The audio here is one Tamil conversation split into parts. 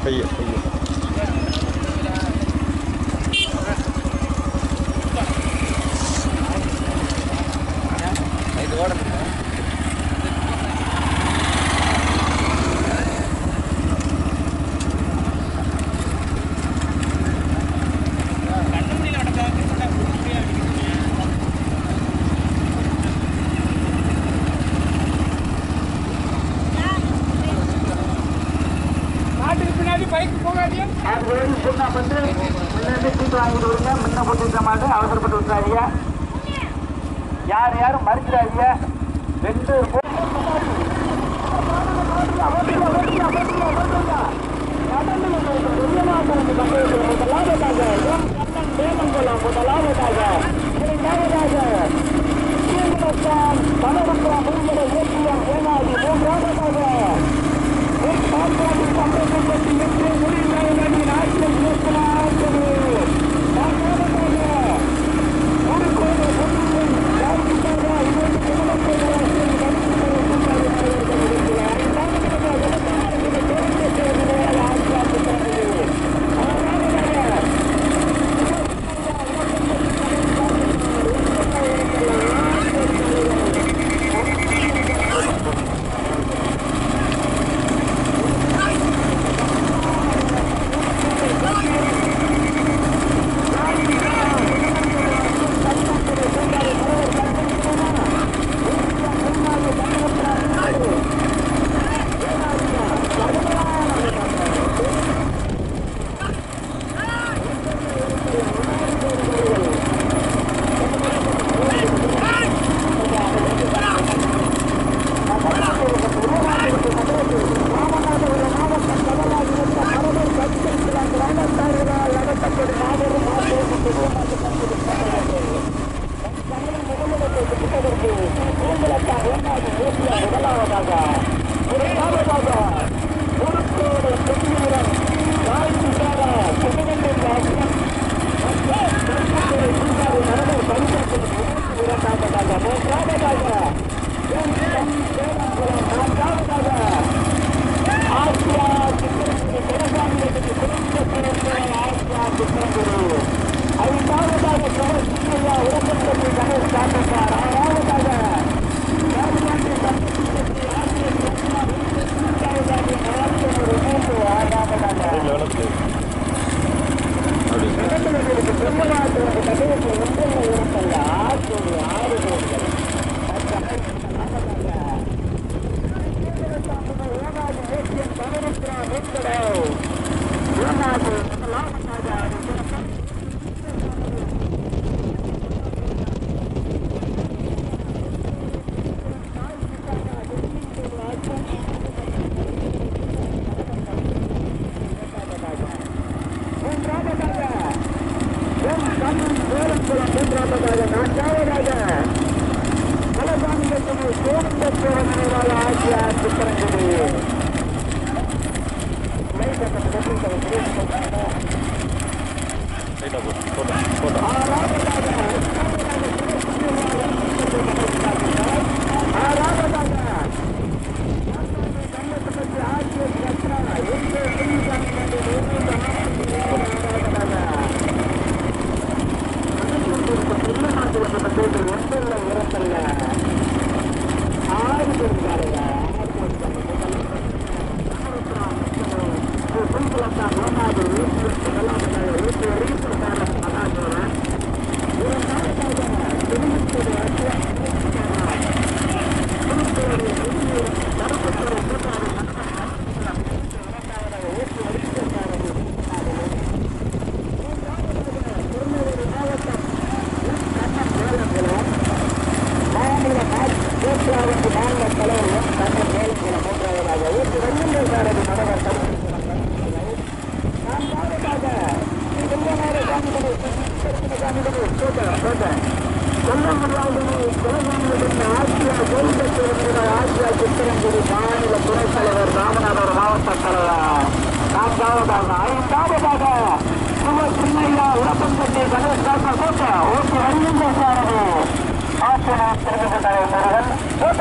பைய பைய இது ஓட அவசரப்பட்டு விட்டுறாதீங்க. யார் யாரும் மறுக்கிறாதீங்க. 2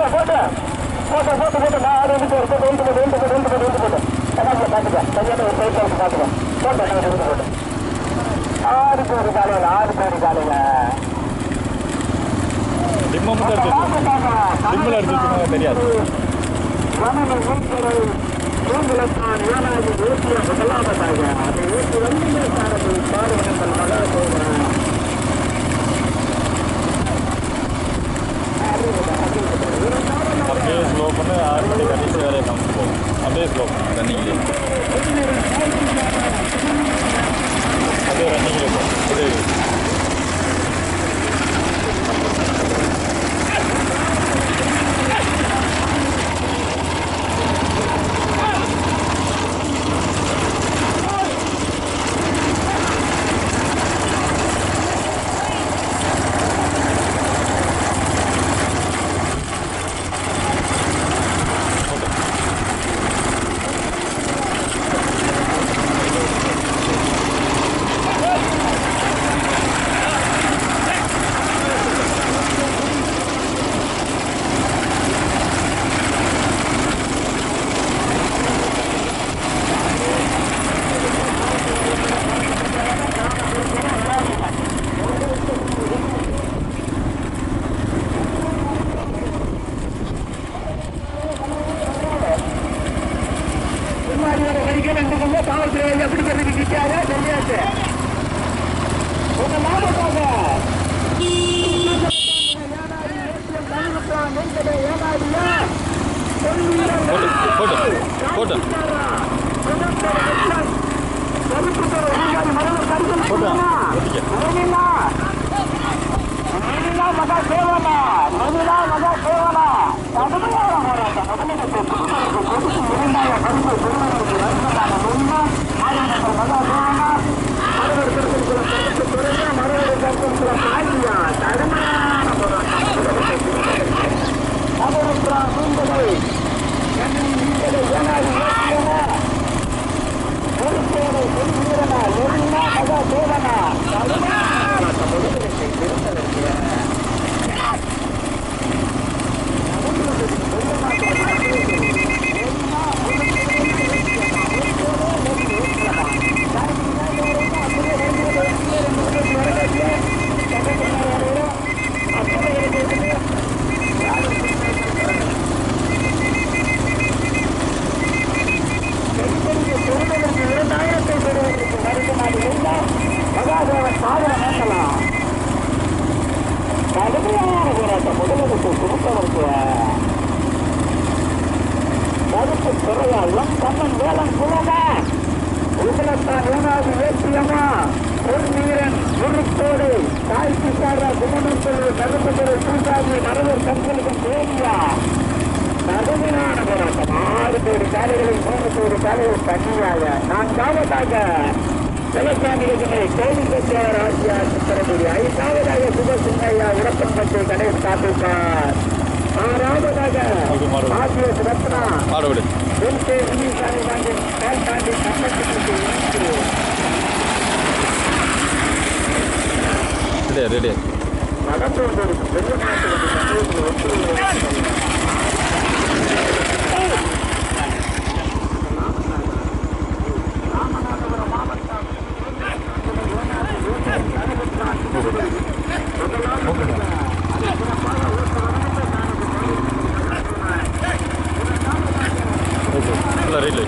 போட்டு நான் ஆடு வந்து கணவன் வீட்டரை பூங்குளத்தான் ஏனாதி ஊற்றிய முதலாவதாக அதை ஊற்றி வந்து சாரதி பாடுவதங்கள் மகா சோதனை அப்படியே ஸ்லோ பண்ணி 6 மணி கடைசி வேலையை காமிச்சு போகும். அப்படியே ஸ்லோ பண்ணு ரன்னிங்லேயே, அப்படியே ரன்னிங்லேயே போகும். அப்படியே ரெடி ரெடி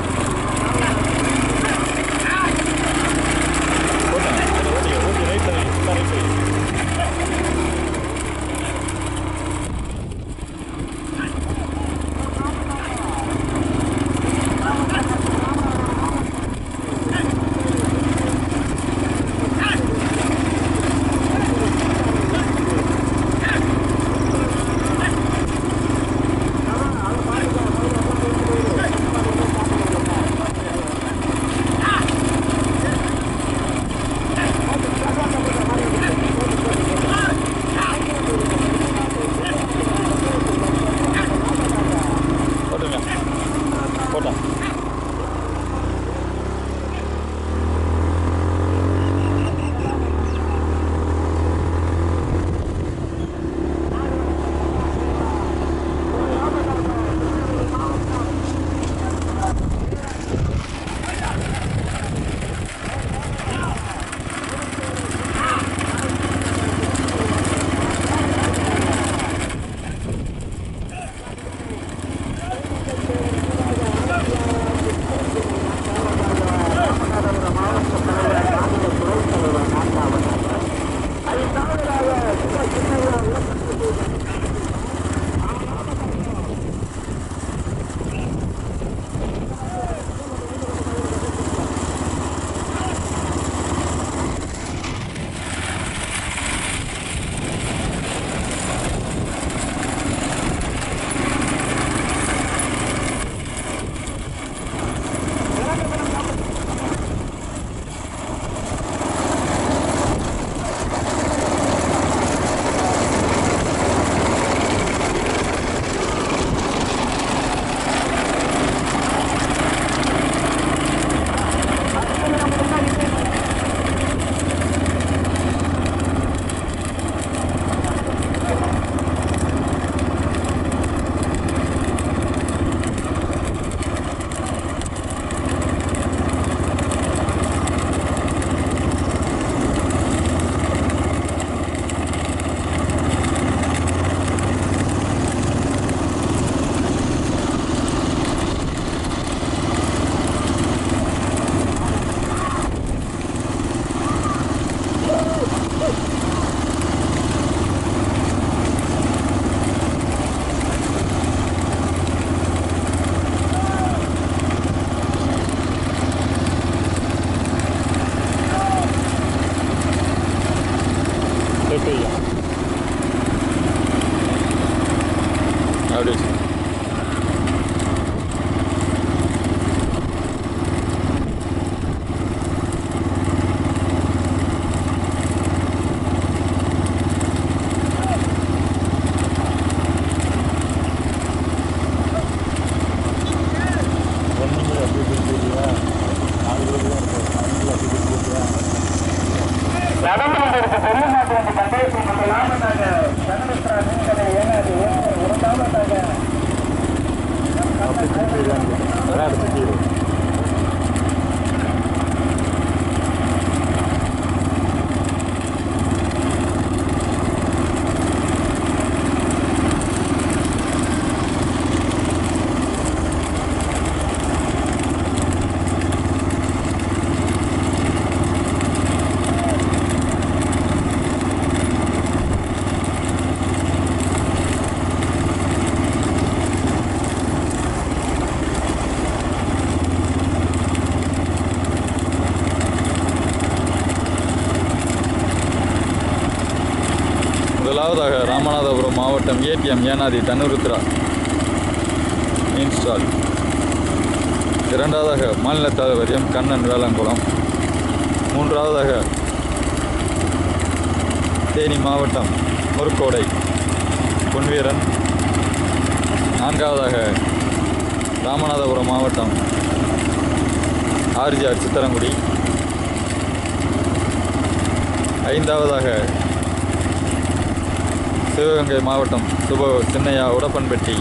மாவட்டத்திற்கு பெரிய மாட்டு வந்து பந்தயத்தில் முதலாவதாக சங்கரஸ்ரா நீங்கதை ஏனாது இரண்டாவதாக முதலாவதாக ராமநாதபுரம் மாவட்டம் ஏடிஎம் ஏனாதி தனுருத்ரா இன்ஸ்டால். இரண்டாவதாக மாநில தலைவர் எம் கண்ணன் வேளங்குளம். மூன்றாவதாக தேனி மாவட்டம் முருக்கோடை பொன்வீரன். நான்காவதாக ராமநாதபுரம் மாவட்டம் ஆர்ஜிஆர் சித்தரங்குடி. ஐந்தாவதாக சிவகங்கை மாவட்டம் சின்னையா உடப்பன்பட்டி.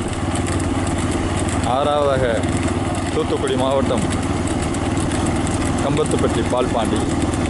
ஆறாவதாக தூத்துக்குடி மாவட்டம் கம்பத்துப்பட்டி பால்பாண்டி.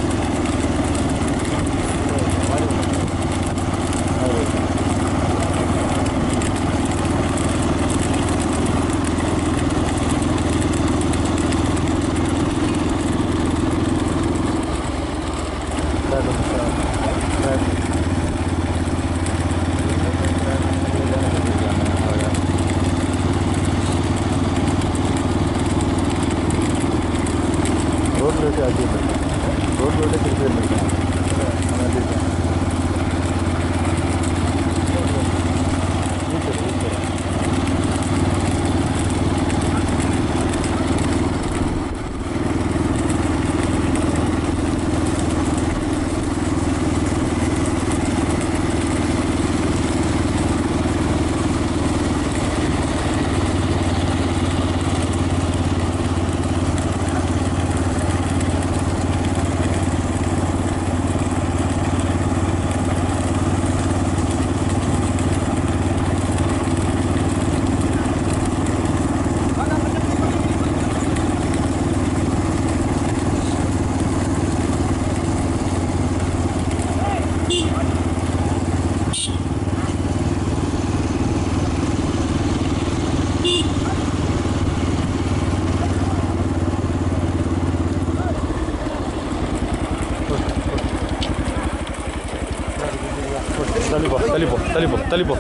தள்ளிப்போ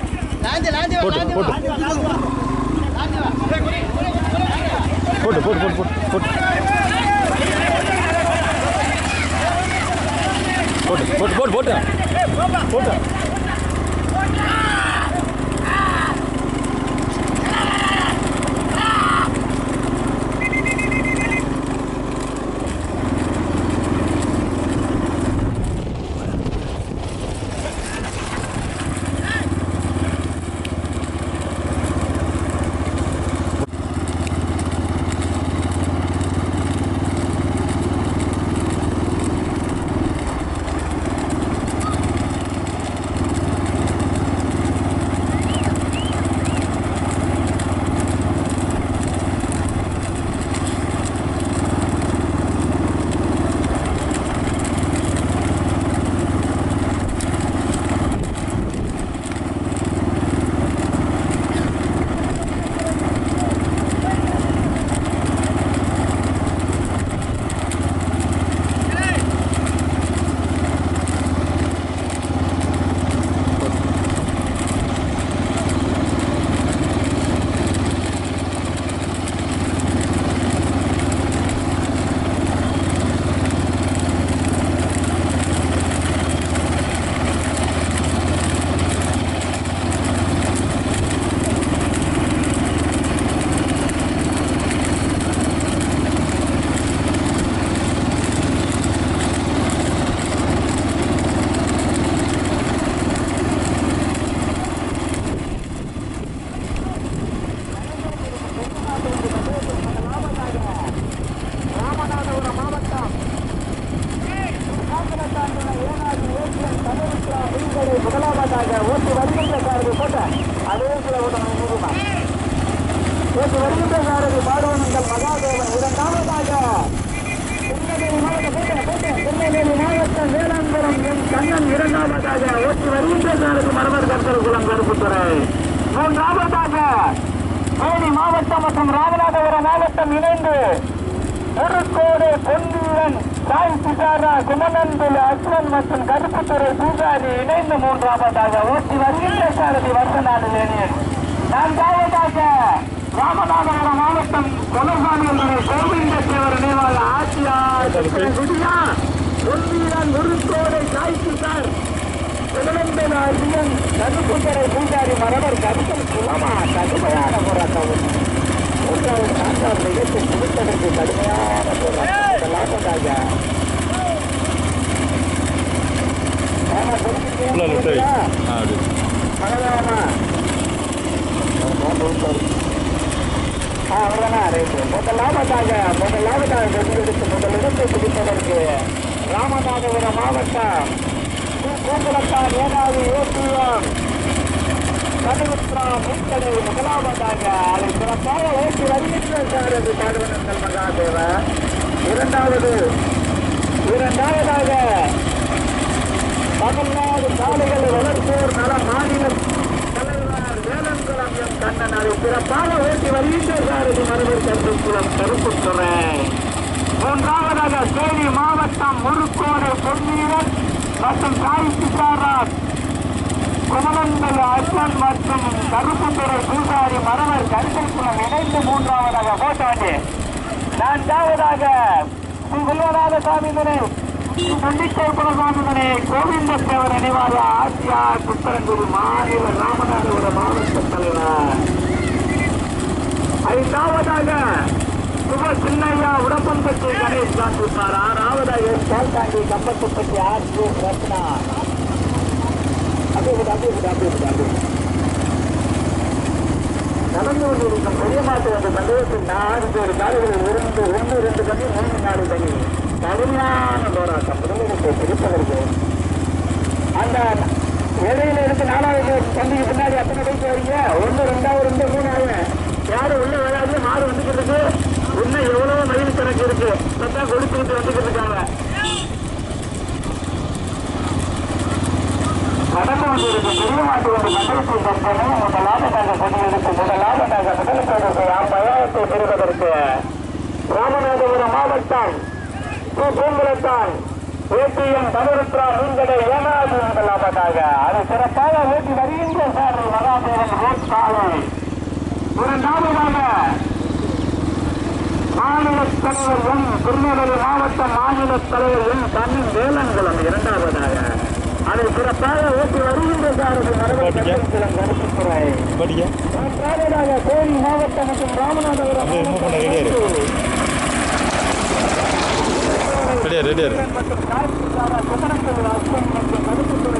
போட்டு வருகின்ற சாரதி பாடுவனங்கள் மகாதேவன் இரண்டாவதாக திருநெல்வேலி மாவட்டம் வேளாண்புரம் என் கண்ணன் இரண்டாவதாக ஓட்டி வருகின்ற சாரதி மரவர் கருத்தல் குளம் கருப்புத்துறை மூன்றாவதாக தேனி மாவட்டம் மற்றும் ராமநாதபுரம் மாவட்டம் இணைந்து முருக்கோடு பொன்வீரன் சாய் சிசாரா குமநந்தல் அஸ்வன் மற்றும் கருப்புத்துறை பூஜாரி இணைந்து மூன்றாவதாக ஓட்டி வருகின்ற சாரதி வருஷநாடு வேணியன் நான்காவதாக ராமநாதபுரம் மாவட்டம் கொலசாமி கோவிந்த தேவர் நினைவாக ஆட்சியார் பொன்வீரன் முருக்கோடு சாய் சிசார் குமநந்தல் அஸ்வன் கருப்புத்துறை பூஜாரி மரவர் கருத்தல் குளமா கடுமையான போராட்டம் மூன்றாவது நான்காவது நிகழ்ச்சி முடிப்பதற்கு கடுமையான போராட்டம் முதலிடத்தை பிடிப்பதற்கு ராமநாதபுரம் மாவட்டம் பூங்குளத்தார் ஏனாதி ஏசியம் மீன்கடை முதலாவதாக அதை சிறப்பாக ஓட்டி வருகின்ற சாரதி பாடுவனங்கள் மகாதேவ இரண்டாவதாக தமிழ்நாடு சாலைகளை வளர்ப்போர் நல மாநில தலைவர் வேலன்குளம் எம் கண்ணன் அதை சிறப்பாக ஓட்டி வருகின்ற சாரதி மரவர் கருப்புக்குளம் கருப்புத்துறை மூன்றாவதாக தேனி மாவட்டம் முருக்கோடு பொன்வீரன் மற்றும் சாய் சிசாராஜ் குமநந்தல் அஸ்வன் மற்றும் கருப்புத்துறை பூசாரி மரவர் கருத்தல் குளம் இணைந்து மூன்றாவதாக போட்டாண்டி நான்காவதாக ஸ்ரீ வில்வநாத சாமிதனை நம்பிக்கை குலசாமிதனை கோவிந்த தேவர் நினைவாக ஆசியார் புத்தரங்குடி மாநில ராமநாதபுரம் மாவட்ட தலைவர் ஐந்தாவதாக சுப சின்னையா உடம்பம்பட்டி கணேஷ் காந்திப்பார் ஆறாவதாக பால்காண்டி கம்பத்துப்பட்டி ஆர்ஜி ரத்னா நடந்து கொண்டிருக்கும் பெரிய மாட்டு வந்து சந்தேகத்தில் 4 பேர் காலைகளில் இருந்து 1-2 கண்ணி 3-4 கண்ணி கடுமையான போராட்டம் முதலிடத்தை பிடிப்பதற்கு அந்த இடையில இருந்து 4வது கண்டிக்கு பின்னாடி அத்தனை பேசி வரீங்க 1, 2, 3 யாரும் உள்ள வராது மாடு வந்துக்கிட்டு இருக்கு இன்னும் எவ்வளவோ மயில் கணக்கு இருக்கு சத்தா கொடுத்துக்கிட்டு வந்துக்கிட்டு இருக்காங்க நடந்து கொண்டிருக்கும் பெரிய மாட்டு வந்து மண்டலத்தில் தற்போது முதலாவதாக கொண்டிருக்கும் முதலாவதாக முதலமைச்சருக்கு பயணத்தை பெறுவதற்கு ராமநாதபுரம் மாவட்டம் பூங்குளத்தான் ஏடிஎம் தனுருத்ரா மீன்கடை ஏனாது முதலாவதாக அது சிறப்பாக ஓட்டி வருகின்ற சாரதி மகாதேவன் ரோட் சாலை இரண்டாவதாக மாநில தலைவர் எம் திருநெல்வேலி மாவட்டம் மாநில தலைவர் எம் கண்ணன் வேலன்குளம் இரண்டாவதாக அதை சிறப்பாக ஓட்டி வருகின்ற சாரதி மரவர் கருப்புக்குளம் கருப்புத்துறை மூன்றாவதாக தேனி மாவட்டம் மற்றும் ராமநாதபுரம் மற்றும் காய்ச்சாரா குமரங்கள் அஸ்வன் மற்றும் கருப்புத்துறை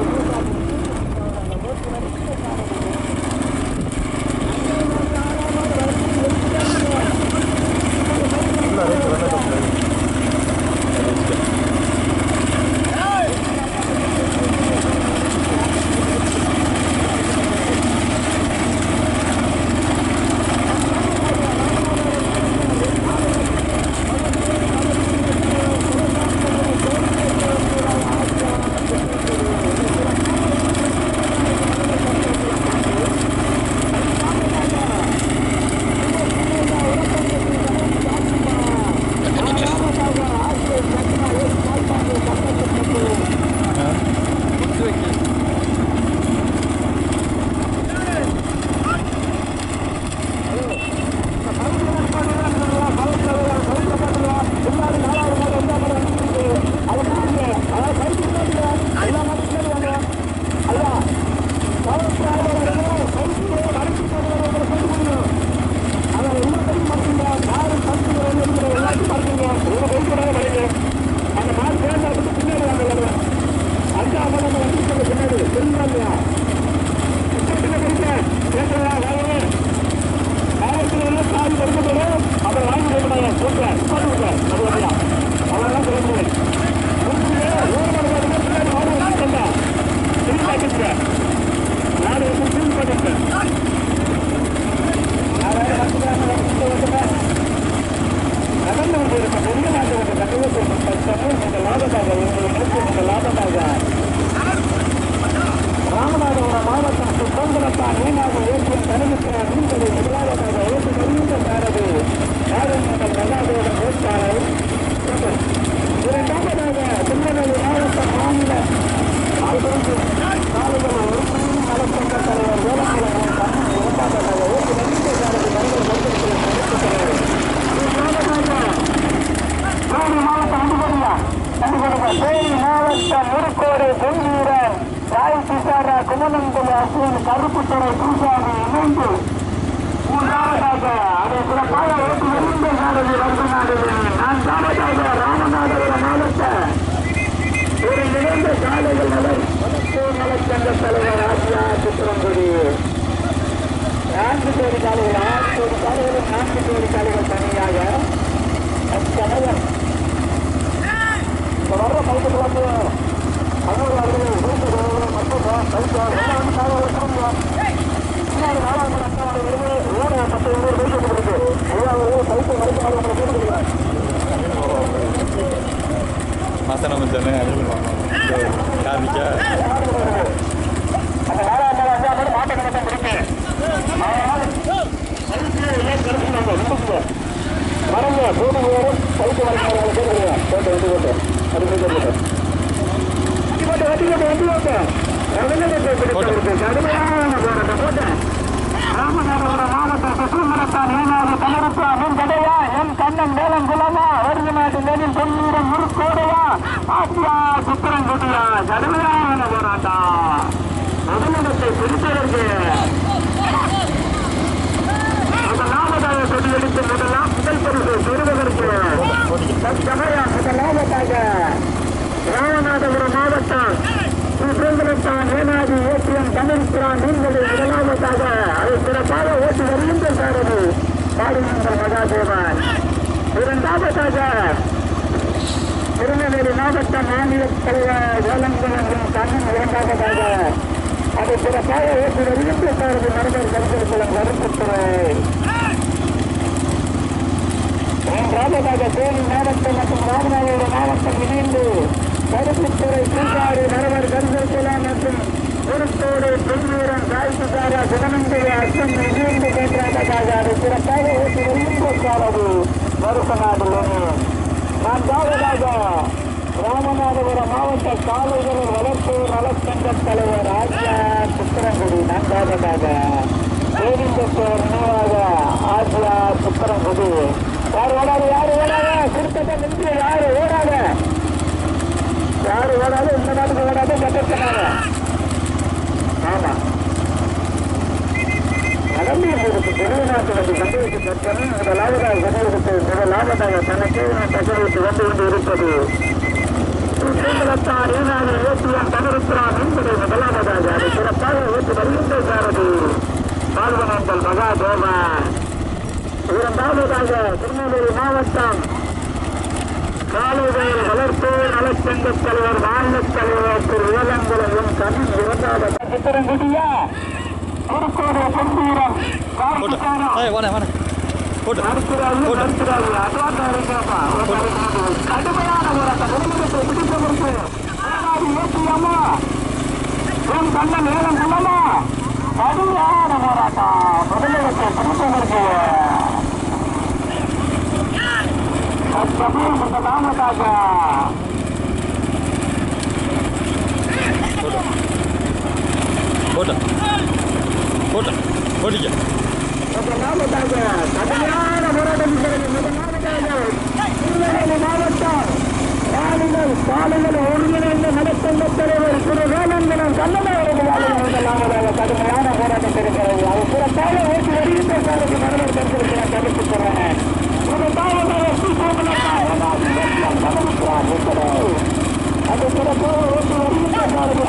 குமலங்குடி அஸ்வின் கருப்புத்துறை பூசாரி இணைந்து மூன்றாவதாக அதை சிறப்பாக ஓட்டு வருகின்ற சாரதி வருகிறார்கள். நான்காவதாக ராமநாதபுரம் மாவட்ட ஒரு நிறைந்த சாலைகள் நலர் நலச்சங்க தலைவர் ஆசியா சித்திரங்குடி 4 கோடி சாலைகள் 6 கோடி சாலைகளும் 4 கோடி சாலைகள் தனியாக கணவன் வர்ற பைக்கு வந்து மாசம் வச்சானே காமிக்க வரங்க போட்டு பைக்கு ராமநாதபுரம் மாவட்ட சுற்றுமரத்தான் ஏனாது தமிழப்பா மின் கடையா என் கண்ணன் வேலம் குலமா வருது நாட்டு நெடில் பொன்னீரம் முறுக்கோடையா ஆசியா சுத்திரங்குடியா கடுமையான போராட்டம் முதலிடத்தை பிடித்ததற்கு முதலாவதாக சொல்லியெடுத்து முதல் பரிசு பெறுவதற்கு முதலாவதாக ராமநாதபுரம் மாவட்டம் சுதந்திரத்தான் ஏனாதி ஏற்றியம் தமிழ்கிறான் மீன்களை முதலாவதாக அதை சிறப்பாக ஓட்டி வருகின்ற சாரதி பாடுகின்ற மகாதேவன். இரண்டாவதாக திருநெல்வேலி மாவட்ட மாநில தலைவர் வேலங்குளம் கண்ணன் இரண்டாவதாக அதை சிறப்பாக ஓட்டி வருகின்ற சாரதி மரபர் கருத்துக்குளம் கருத்துத்துறை. மூன்றாவதாக தேனி மாவட்டம் மற்றும் ராமநாதபுரம் மாவட்டம் இணைந்து கருப்புத்துறை பூசாரி மரபர் கருத்துக்குளம் மற்றும் பொருத்தோடு பெண்ணூரம் சாய்த்துக்காரா சிவனந்தைய அர்த்தம் இணைந்து கேட்டாக அதை சிறப்பாக ஓட்டி வருகின்ற சாரதி வருஷநாடுள்ளது. நான்காவதாக ராமநாதபுரம் மாவட்ட காலைகளில் வளர்ப்பு நலச்சங்க தலைவர் ஆசியா சுத்திரங்குடி. நான்காவதாக கோவிந்தப்போர் நினைவாக ஆசியா சுத்திரங்குடி. யாரு ஓடாது திருத்தத்தை நின்று யாரு ஓடாது இந்த நாட்டுக்கு ஓடாது கட்டத்தினால. ஆமா நடந்து திருநாட்டு வந்து சந்தேகத்தை பெற்றன முதலாவதாக சந்தேகத்தை முதலாவதாக தனக்கே தகவலுக்கு வந்து கொண்டு இருப்பது சுதந்திரத்தார் ஏனாது ஏற்றியம் தமிழ்கிறான் என்பதை முதலாவதாக அதை சிறப்பாக ஓட்டு வருகின்ற சாரதி பால்வனந்தல் மகாதேவன். இரண்டாவதாக திருநெல்வேலி மாவட்டம் காலைவேல் வளர்ப்பு நலச்சங்க தலைவர் மாநில தலைவர் திரு வேலங்குளம் எம் கண்ணன் இரண்டாவது சித்திரங்குடியா திருக்கோடு பொன்னீரம் கடுமையான முதலிடத்தை பிடிப்பதற்கு ஏற்றியம்மா எம் கண்ணன் வேலங்குளமா கடுமையான போராட்டம் முதலிடத்தை பிடிப்பதற்கு முதலாவதாக கடுமையான போராட்டம் திருநெல்வேலி மாவட்டம் சாலைகள் ஒருங்கிணைந்த நலச்சங்க தலைவர் திரு வேலங்குளம் கண்ணன் அவர்கள் முதலாவதாக கடுமையான போராட்டம் இருக்கிறது. அது சிறப்பாக ஓட்டி வருகின்ற சாலைக்கு மரபர் கருத்திருக்கிற கருத்து சொல்றேன். அது சிறப்பாக ஓட்டி வருகின்ற சாலைக்கு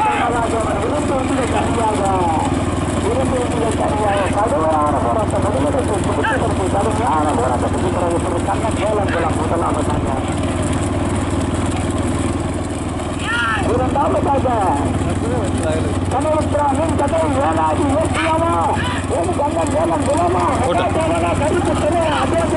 கடுமையான போராட்டம் முதலிடத்தை பிடிப்பதற்கு கடுமையான போராட்டத்துக்கு பிறகு திரு கண்ணன் வேலங்குளம் முதலாவதாக. இரண்டாவதாக தமிழ்கிறா மீன் கதை வேலாதி ஏற்றியாமா ஏன் கண்ணன் வேலம் குலமா கருத்து திரு கருத்து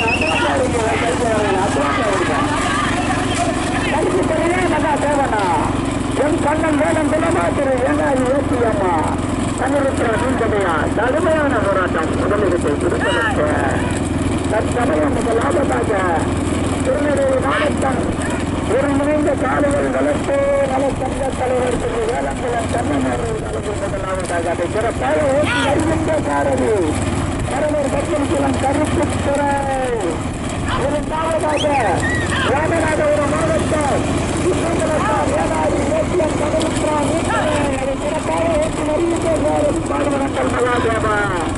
தெரிய மகா தேவனா என் கண்ணன் வேலம் குலமா திரு வேலாதி ஏற்றியாமா தமிழ்கிறா மீன் கதையா கடுமையான போராட்டம் முதலிடத்தை பிடிப்பதற்கு தற்சமயம் முதலாவதாக திருநெல்வேலி மாவட்டம் ஒருங்கிணைந்த காலைகள் வளர்ப்பு நலச்சங்க தலைவர் திரு வேலங்குளம் கண்ணன் அவர்கள் முதலாவதாக அதை சிறப்பாக ஓட்டி வருகின்ற சாரதி மரபர் கருத்துக்குளம் கருத்துத்துறை. இரண்டாவதாக ராமநாதபுரம் மாவட்டம் ஏனாதி ஏற்றியம் தமிழ்கிறான் அதை சிறப்பாக பாடுவனங்கள் மகாதேவா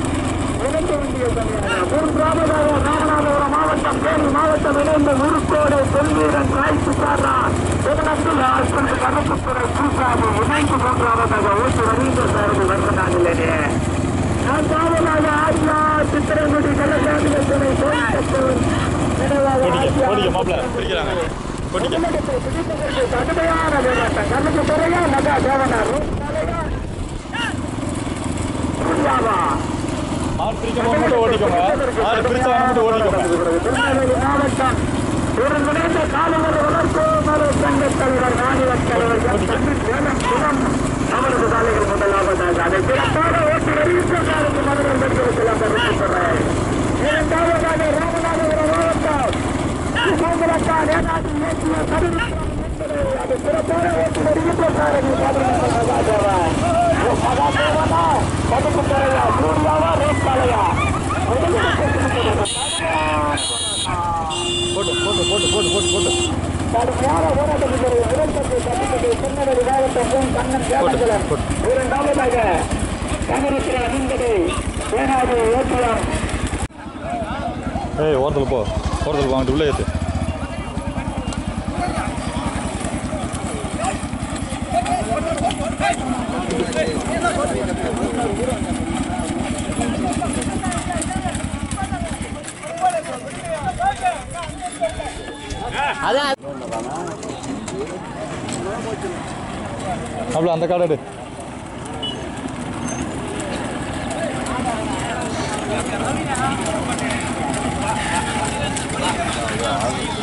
மூன்றாவதாக ராமநாதபுரம் மாவட்டம் தேனி மாவட்டம் இணைந்த உருக்கோடு செல்வீரன் ராய்சுக்காரா கணக்குத்துறை பூசாமி இணைந்து மூன்றாவதாக ஊட்டு ரவீந்திர சாரதி வந்தனாங்களே நான்காவதாக ஆசியா சித்திரங்குடி கலசாமி துணை கடுமையான போராட்டம் கண்ணுக்கு துறையா மகா தேவனார் மாவட்டம் ஒருங்கிணைந்த காலவர் வளர்ப்பு சங்கத் தலைவர் மாநில தலைவர் அவரது சாலைகள் முதலாவதாக அதை சிறப்பாக ஓட்டு ரவீந்திரசாரதி மதுரை பெற்றிருக்கிறார். இரண்டாவதாக ராமநாதபுரம் மாவட்டம் அது சிறப்பான ஓட்டு ரவீந்திரசாரதி மகாதேவா பதுக்கு துறையா சூர்யாவா ரோட்பாளையா இரண்டாவதாக கங்கரத்திர அணிந்தது சேனாதி ஓட்டியம். ஓரத்தில் போ, ஓரத்தில் வாங்கிட்டு உள்ளே ஏற்று. அவ்வளோ அந்த கார்டு எடு.